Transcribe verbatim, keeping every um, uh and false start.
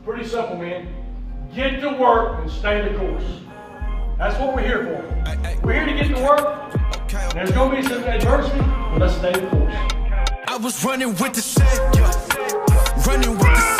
Pretty simple, man. Get to work and stay the course. That's what we're here for. We're here to get to work. There's going to be some adversity, but let's stay the course. I was running with the set, yeah. Running with the